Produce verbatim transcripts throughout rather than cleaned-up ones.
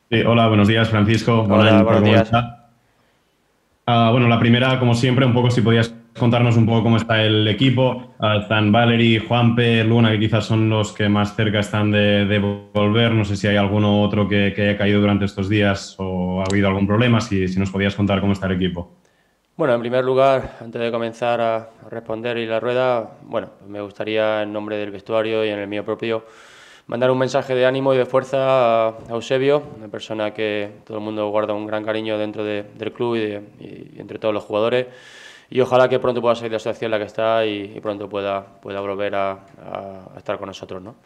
Sí, hola, buenos días, Francisco. Buen Hola, any per buenos días. començar. Ah, bueno, la primera, como siempre, un poco si podías contarnos un poco cómo está el equipo. Ah, están Valery, Juanpe, Luna, que quizás son los que más cerca están de, de volver. No sé si hay alguno otro que, que haya caído durante estos días o ha habido algún problema, si, si nos podías contar cómo está el equipo. Bueno, en primer lugar, antes de comenzar a responder y la rueda, bueno, me gustaría en nombre del vestuario y en el mío propio mandar un mensaje de ánimo y de fuerza a Eusebio, una persona que todo el mundo guarda un gran cariño dentro de- del club y, de- y entre todos los jugadores. Y ojalá que pronto pueda salir de la situación en la que está y, y pronto pueda, pueda volver a, a- a estar con nosotros, ¿no?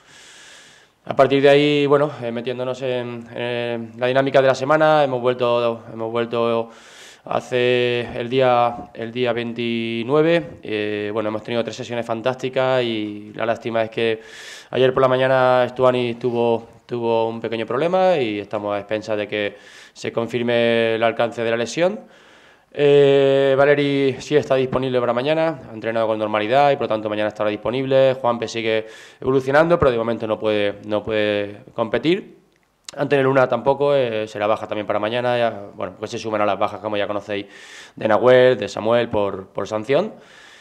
A partir de ahí, bueno, eh, metiéndonos en, en la dinámica de la semana, hemos vuelto, hemos vuelto hace el día, el día veintinueve. Eh, bueno, hemos tenido tres sesiones fantásticas y la lástima es que ayer por la mañana Stuani tuvo, tuvo un pequeño problema y estamos a expensas de que se confirme el alcance de la lesión. Eh, Valeri sí está disponible para mañana, ha entrenado con normalidad y por lo tanto mañana estará disponible. Juanpe sigue evolucionando, pero de momento no puede, no puede competir. Antonio Luna tampoco, eh, será baja también para mañana. Ya, bueno, pues se suman a las bajas, como ya conocéis, de Nahuel, de Samuel por, por sanción.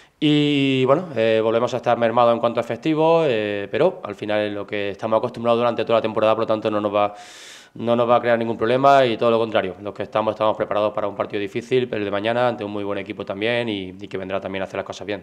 Y bueno, eh, volvemos a estar mermados en cuanto a efectivos, eh, pero al final es lo que estamos acostumbrados durante toda la temporada, por lo tanto no nos va, no nos va a crear ningún problema y todo lo contrario. Los que estamos, estamos preparados para un partido difícil, pero el de mañana, ante un muy buen equipo también y, y que vendrá también a hacer las cosas bien.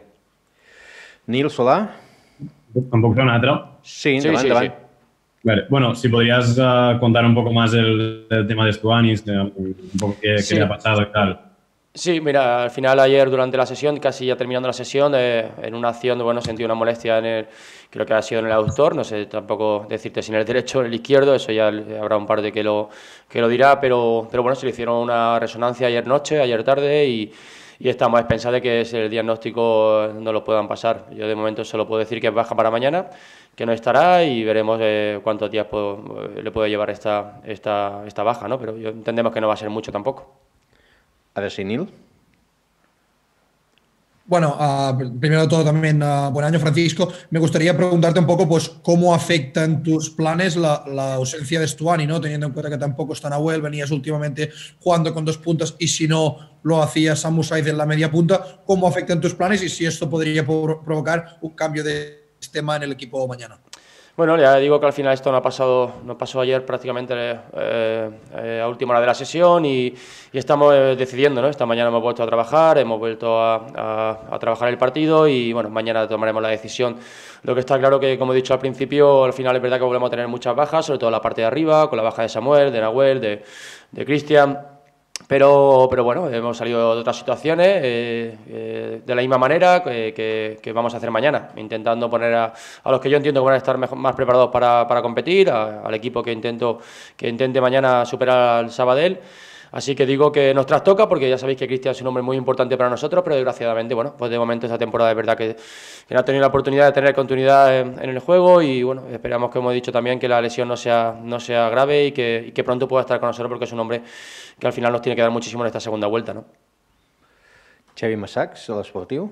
Nil Solà? Tampoco son otro. Sí, Sí, endavant, sí, sí. endavant. Vale. Bueno, si podrías ah, contar un poco más el, el tema de Stuanis, que, un poco qué, qué le ha Sí, pasado y tal. Sí, mira, al final ayer durante la sesión, casi ya terminando la sesión, eh, en una acción, bueno, sentí una molestia en el, creo que ha sido en el aductor, no sé tampoco decirte si en el derecho o en el izquierdo, eso ya habrá un par de que lo, que lo dirá, pero, pero bueno, se le hicieron una resonancia ayer noche, ayer tarde y, y estamos a expensas de que el diagnóstico no lo puedan pasar. Yo de momento solo puedo decir que es baja para mañana, que no estará y veremos eh, cuántos días puedo- le puede llevar esta, esta, esta baja, ¿no? Pero yo entendemos que no va a ser mucho tampoco. Ha de ser Nil. Bueno, ah, primero de todo también, ah, buen año, Francisco. Me gustaría preguntarte un poco, pues, cómo afecta en tus planes la, la ausencia de Stuani, ¿no? Teniendo en cuenta que tampoco está Nahuel, venías últimamente jugando con dos puntas y si no lo hacía Samu Saiz en la media punta, ¿cómo afecta en tus planes y si esto podría pro- provocar un cambio de sistema en el equipo mañana? Bueno, ya digo que al final esto no ha pasado, no pasó ayer prácticamente eh, eh, a última hora de la sesión y, y estamos eh, decidiendo, ¿no? Esta mañana hemos vuelto a trabajar, hemos vuelto a, a, a trabajar el partido y bueno, mañana tomaremos la decisión. Lo que está claro que, como he dicho al principio, al final es verdad que volvemos a tener muchas bajas, sobre todo en la parte de arriba, con la baja de Samuel, de Nahuel, de, de Cristian. Pero, pero bueno, hemos salido de otras situaciones eh, eh, de la misma manera que, que, que, vamos a hacer mañana, intentando poner a, a los que yo entiendo que van a estar mejor, más preparados para, para competir, a, al equipo que, intento, que intente mañana superar al Sabadell. Así que digo que nos trastoca porque ya sabéis que Cristian es un hombre muy importante para nosotros, pero desgraciadamente, bueno, pues de momento esta temporada es verdad que, que no ha tenido la oportunidad de tener continuidad en, en el juego y bueno, esperamos, como he dicho también, que la lesión no sea, no sea grave y que, y que pronto pueda estar con nosotros porque es un hombre que al final nos tiene que dar muchísimo en esta segunda vuelta, ¿no? Xavi Massacs, a l'Esportiu.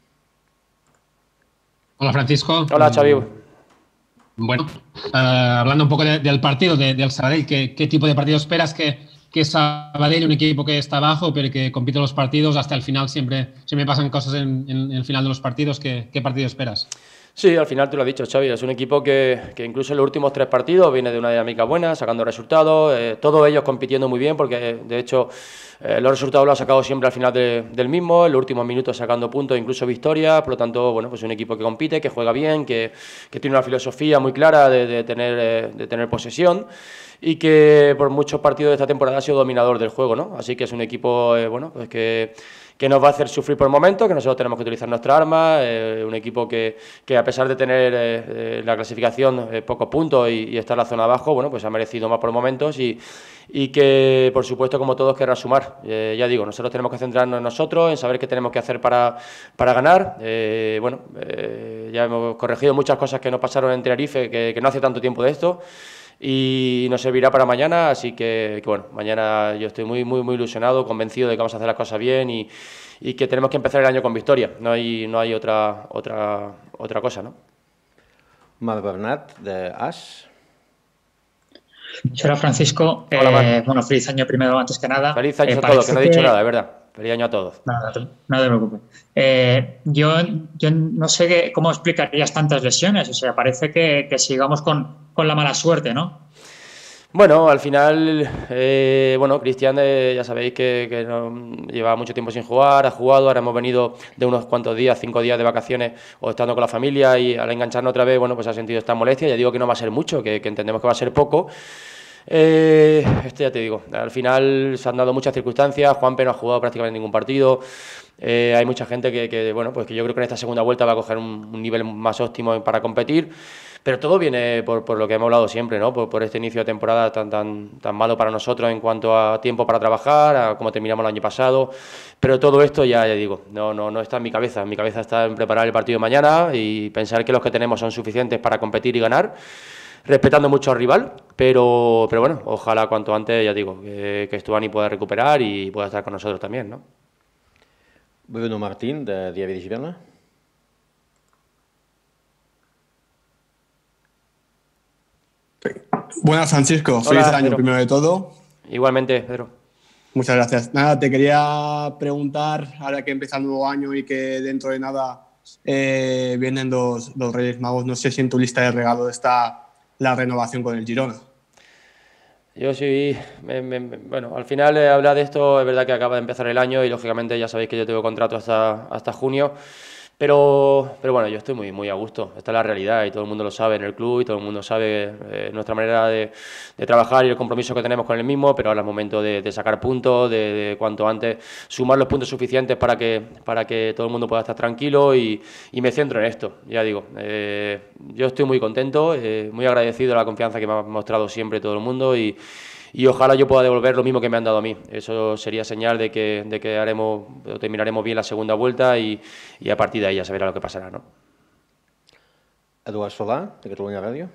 Hola Francisco. Hola, Xavi. Mm, Bueno, eh, hablando un poco de- del partido, de- del Sabadell, ¿qué, qué tipo de partido esperas? Que, que Sabadell, un equipo que está abajo, pero que compite los partidos hasta el final, siempre, siempre pasan cosas en, en- en el final de los partidos. ¿Qué, qué partido esperas? Sí, al final tú lo has dicho, Xavi, es un equipo que, que incluso en los últimos tres partidos viene de una dinámica buena, sacando resultados, eh, todos ellos compitiendo muy bien, porque de hecho eh, los resultados los ha sacado siempre al final de, del mismo, en los últimos minutos sacando puntos, incluso victorias, por lo tanto, bueno, pues es un equipo que compite, que juega bien, que, que tiene una filosofía muy clara de, de tener, eh, de tener posesión y que por muchos partidos de esta temporada ha sido dominador del juego, ¿no? Así que es un equipo, eh, bueno, pues que que nos va a hacer sufrir por momentos, que nosotros tenemos que utilizar nuestra arma, eh, un equipo que, que a pesar de tener eh, eh, la clasificación eh, pocos puntos y, y estar en la zona abajo, bueno, pues ha merecido más por momentos y, y que, por supuesto, como todos, querrá sumar. Eh, ya digo, nosotros tenemos que centrarnos en nosotros, en saber qué tenemos que hacer para, para ganar. Eh, bueno, eh, ya hemos corregido muchas cosas que nos pasaron en Tenerife, que, que no hace tanto tiempo de esto, y nos servirá para mañana, así que, que, bueno, mañana yo estoy muy, muy, muy ilusionado, convencido de que vamos a hacer las cosas bien y, y que tenemos que empezar el año con victoria, no hay, no hay otra, otra, otra cosa, ¿no? Marc Bernat, de As. Hola Francisco, Hola, eh, bueno, feliz año primero antes que nada. Feliz año Eh, a todos, que no he parece dicho que- nada, es verdad. Feliz año a todos. Nada, no te preocupes. Eh, yo, yo no sé qué- cómo explicarías tantas lesiones, o sea, parece que, que sigamos con, con la mala suerte, ¿no? Bueno, al final, eh, bueno, Cristian, eh, ya sabéis que, que no, lleva mucho tiempo sin jugar, ha jugado, ahora hemos venido de unos cuantos días, cinco días de vacaciones o estando con la familia y al engancharnos otra vez, bueno, pues ha sentido esta molestia. Ya digo que no va a ser mucho, que, que entendemos que va a ser poco. Eh, este ya te digo, al final se han dado muchas circunstancias, Juanpe no ha jugado prácticamente ningún partido, eh, hay mucha gente que, que, bueno, pues que yo creo que en esta segunda vuelta va a coger un, un nivel más óptimo para competir, pero todo viene por, por lo que hemos hablado siempre, ¿no? Por, por este inicio de temporada tan, tan, tan malo para nosotros en cuanto a tiempo para trabajar, a cómo terminamos el año pasado, pero todo esto ya, ya digo, no, no, no está en mi cabeza, en mi cabeza está en preparar el partido de mañana y pensar que los que tenemos son suficientes para competir y ganar, respetando mucho al rival, pero, pero bueno, ojalá cuanto antes, ya digo, que, que Stuani pueda recuperar y pueda estar con nosotros también, ¿no? Bruno Martín, de Diari de Girona. Buenas, Francisco. Hola, Feliz año Pedro. primero de todo. Igualmente, Pedro. Muchas gracias. Nada, te quería preguntar, ahora que empieza el nuevo año y que dentro de nada eh, vienen los, los Reyes Magos, no sé si en tu lista de regalos está la renovación con el Girona. Yo sí, me, me, bueno, al final eh, hablar de esto, es verdad que acaba de empezar el año y lógicamente ya sabéis que yo tengo contrato hasta, hasta junio, pero, pero bueno, yo estoy muy, muy a gusto, esta es la realidad y todo el mundo lo sabe en el club y todo el mundo sabe eh, nuestra manera de, de trabajar y el compromiso que tenemos con el mismo, pero ahora es momento de, de sacar puntos, de, de cuanto antes sumar los puntos suficientes para que, para que todo el mundo pueda estar tranquilo y, y me centro en esto, ya digo, eh, yo estoy muy contento, eh, muy agradecido a la confianza que me ha mostrado siempre todo el mundo y Y ojalá yo pueda devolver lo mismo que me han dado a mí. Eso sería señal de que, de que haremos, o terminaremos bien la segunda vuelta y, y a partir de ahí ya se verá lo que pasará, ¿no? Eduard Solà, de Catalunya Ràdio.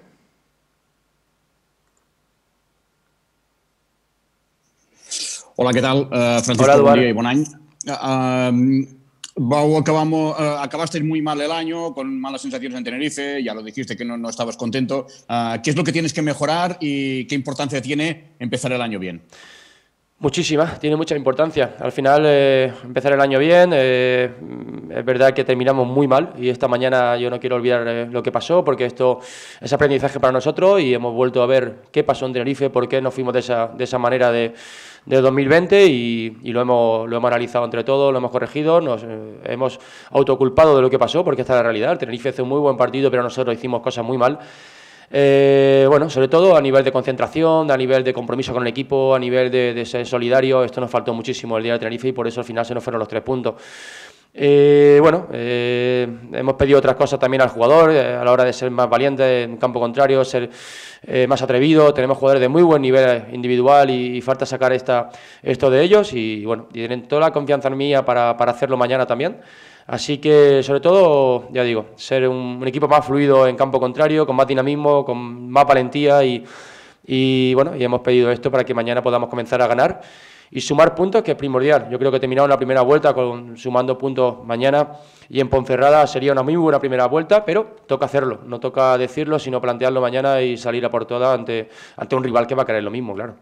Hola, què tal? Uh, Francisco, Hola, Eduard. buen día y buen año. Uh, Bau, acabamos, uh, acabaste muy mal el año, con malas sensaciones en Tenerife, ya lo dijiste que no, no estabas contento. Uh, ¿Qué es lo que tienes que mejorar y qué importancia tiene empezar el año bien? Muchísima, tiene mucha importancia. Al final, eh, empezar el año bien, eh, es verdad que terminamos muy mal y esta mañana yo no quiero olvidar eh, lo que pasó porque esto es aprendizaje para nosotros y hemos vuelto a ver qué pasó en Tenerife, por qué nos fuimos de esa, de esa manera de, de dos mil veinte y, y lo, hemos, lo hemos analizado entre todos, lo hemos corregido, nos eh, hemos autoculpado de lo que pasó porque esta es la realidad. El Tenerife hizo un muy buen partido, pero nosotros hicimos cosas muy mal. Eh, bueno, sobre todo a nivel de concentración, a nivel de compromiso con el equipo, a nivel de, de ser solidario, esto nos faltó muchísimo el día de Tenerife y por eso al final se nos fueron los tres puntos. Eh, bueno, eh, hemos pedido otras cosas también al jugador, eh, a la hora de ser más valiente en campo contrario, ser eh, más atrevido, tenemos jugadores de muy buen nivel individual y, y falta sacar esta, esto de ellos y bueno, tienen toda la confianza en mí para, para hacerlo mañana también. Así que, sobre todo, ya digo, ser un, un equipo más fluido en campo contrario, con más dinamismo, con más valentía y, y, bueno, y hemos pedido esto para que mañana podamos comenzar a ganar y sumar puntos, que es primordial. Yo creo que terminamos la primera vuelta con, sumando puntos mañana y en Ponferrada sería una muy buena primera vuelta, pero toca hacerlo, no toca decirlo, sino plantearlo mañana y salir a por todas ante, ante un rival que va a querer lo mismo, claro.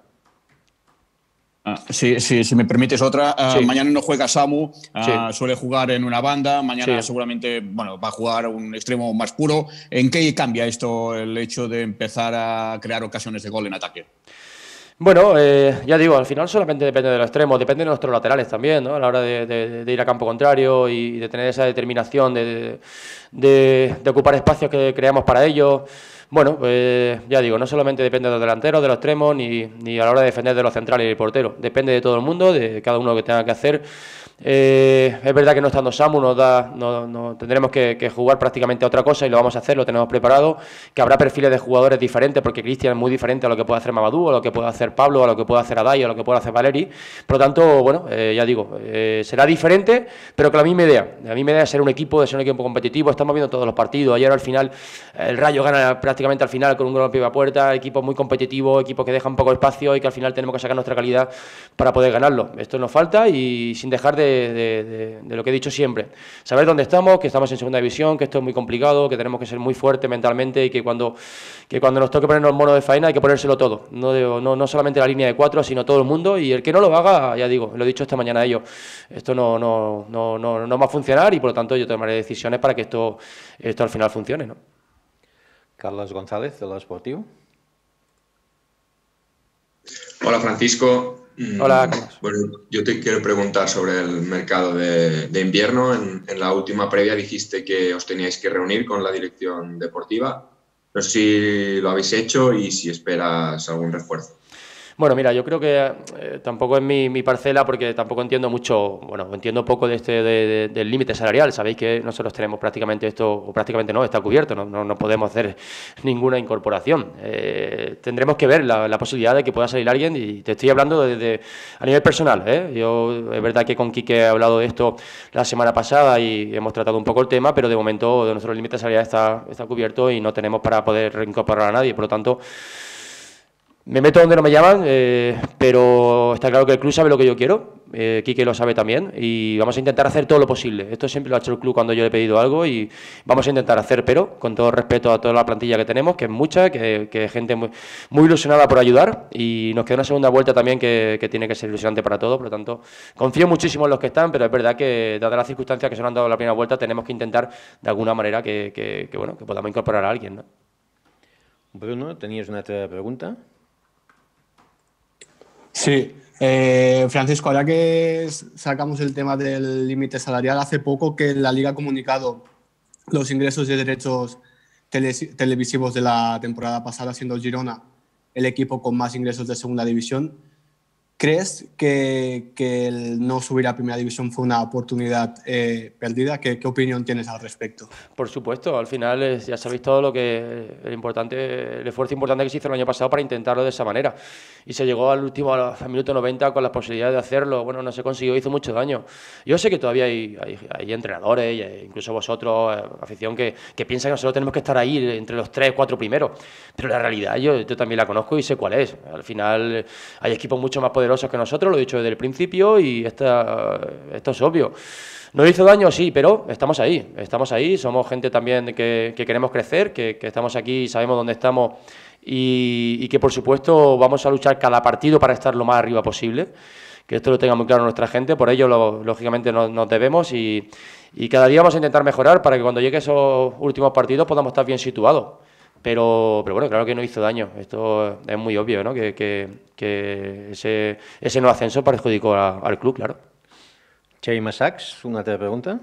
Uh, si, si, si me permites otra, uh, Sí. mañana no juega Samu, uh, Sí. suele jugar en una banda, mañana Sí. seguramente bueno, va a jugar un extremo más puro. ¿En qué cambia esto el hecho de empezar a crear ocasiones de gol en ataque? Bueno, eh, ya digo, al final solamente depende de los extremos, depende de nuestros laterales también, ¿no? A la hora de, de, de ir a campo contrario y de tener esa determinación de, de, de ocupar espacios que creamos para ellos. Bueno, pues ya digo, no solamente depende de los delanteros, de los extremos, ni, ni a la hora de defender de los centrales y el portero. Depende de todo el mundo, de cada uno lo que tenga que hacer. Eh, es verdad que no estando Samu nos da, no, no, tendremos que, que jugar prácticamente a otra cosa y lo vamos a hacer, lo tenemos preparado, que habrá perfiles de jugadores diferentes porque Cristian es muy diferente a lo que puede hacer Mamadou, a lo que puede hacer Pablo, a lo que puede hacer Adai, a lo que puede hacer Valeri. Por lo tanto, bueno, eh, ya digo, eh, será diferente, pero con la misma idea. La misma idea es ser un equipo, de ser un equipo competitivo. Estamos viendo todos los partidos. Ayer al final el Rayo gana prácticamente prácticamente al final con un golpe a puerta, equipos muy competitivos, equipos que dejan poco espacio y que al final tenemos que sacar nuestra calidad para poder ganarlo. Esto nos falta y sin dejar de, de, de, de lo que he dicho siempre, saber dónde estamos, que estamos en segunda división, que esto es muy complicado, que tenemos que ser muy fuertes mentalmente y que cuando, que cuando nos toque ponernos el mono de faena hay que ponérselo todo, no, de, no, no solamente la línea de cuatro, sino todo el mundo, y el que no lo haga, ya digo, lo he dicho esta mañana a ellos, esto no, no, no, no, no va a funcionar y por lo tanto yo tomaré decisiones para que esto, esto al final funcione, ¿no? Carlos González, de lo Esportivo. Hola, Francisco. Hola, Carlos. Bueno, yo te quiero preguntar sobre el mercado de, de invierno. En, en la última previa dijiste que os teníais que reunir con la dirección deportiva. No sé si lo habéis hecho y si esperas algún refuerzo. Bueno, mira, yo creo que eh, tampoco es mi, mi parcela porque tampoco entiendo mucho, bueno, entiendo poco de este de, de, del límite salarial. Sabéis que nosotros tenemos prácticamente esto, o prácticamente no, está cubierto, no, no, no podemos hacer ninguna incorporación. Eh, tendremos que ver la, la posibilidad de que pueda salir alguien y te estoy hablando de, de, a nivel personal, ¿eh? Yo, es verdad que con Quique he hablado de esto la semana pasada y hemos tratado un poco el tema, pero de momento nuestro límite salarial está, está cubierto y no tenemos para poder reincorporar a nadie, por lo tanto... Me meto donde no me llaman, eh, pero está claro que el club sabe lo que yo quiero, eh, Quique lo sabe también, y vamos a intentar hacer todo lo posible. Esto siempre lo ha hecho el club cuando yo le he pedido algo y vamos a intentar hacer, pero con todo respeto a toda la plantilla que tenemos, que es mucha, que, que gente muy, muy ilusionada por ayudar, y nos queda una segunda vuelta también que, que tiene que ser ilusionante para todos. Por lo tanto, confío muchísimo en los que están, pero es verdad que, dadas las circunstancias que se nos han dado en la primera vuelta, tenemos que intentar de alguna manera que, que, que, bueno, que podamos incorporar a alguien, ¿no? Bruno, ¿tenías una otra pregunta? Sí, eh, Francisco, ahora que sacamos el tema del límite salarial, hace poco que la Liga ha comunicado los ingresos de derechos tele televisivos de la temporada pasada, siendo el Girona el equipo con más ingresos de segunda división. ¿Crees que, que el no subir a primera división fue una oportunidad eh, perdida? ¿Qué, ¿Qué opinión tienes al respecto? Por supuesto, al final es, ya sabéis todo lo que el importante, el esfuerzo importante que se hizo el año pasado para intentarlo de esa manera. Y se llegó al último, al minuto noventa con las posibilidades de hacerlo. Bueno, no se consiguió, hizo mucho daño. Yo sé que todavía hay, hay, hay entrenadores, y incluso vosotros, afición, que, que piensan que nosotros tenemos que estar ahí entre los tres, cuatro primeros. Pero la realidad yo, yo también la conozco y sé cuál es. Al final hay equipos mucho más poderosos que nosotros, lo he dicho desde el principio y esta, esto es obvio. ¿Nos hizo daño? Sí, pero estamos ahí, estamos ahí, somos gente también que, que queremos crecer, que, que estamos aquí y sabemos dónde estamos y, y que por supuesto vamos a luchar cada partido para estar lo más arriba posible, que esto lo tenga muy claro nuestra gente, por ello lo, lógicamente nos, nos debemos y, y cada día vamos a intentar mejorar para que cuando llegue esos últimos partidos podamos estar bien situados. Pero, pero bueno, claro que no hizo daño, esto es muy obvio, ¿no? Que, que, que ese, ese no ascenso perjudicó a, al club, claro. Xavi Sachs, una otra pregunta.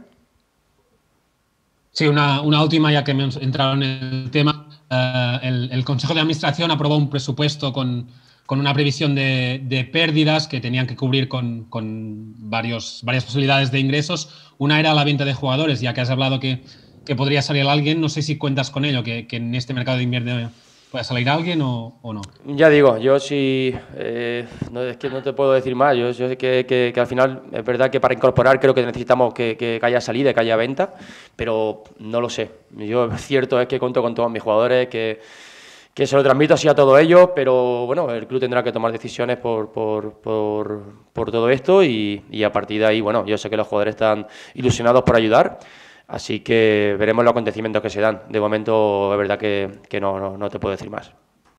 Sí, una, una última, ya que hemos entrado en el tema. Uh, el, el Consejo de Administración aprobó un presupuesto con, con una previsión de, de pérdidas que tenían que cubrir con, con varios, varias posibilidades de ingresos. Una era la venta de jugadores, ya que has hablado que que podría salir alguien, no sé si cuentas con ello, que, que en este mercado de invierno pueda salir alguien o, o no. Ya digo, yo sí, eh, no, es que no te puedo decir más, yo, yo sé que, que, que al final es verdad que para incorporar creo que necesitamos que, que, que haya salida, que haya venta, pero no lo sé. Yo cierto es que cuento con todos mis jugadores, que, que se lo transmito así a todos ellos, pero bueno, el club tendrá que tomar decisiones por, por, por, por todo esto y, y a partir de ahí, bueno, yo sé que los jugadores están ilusionados por ayudar. Así que veremos los acontecimientos que se dan. De momento, es verdad que, que no, no, no te puedo decir más.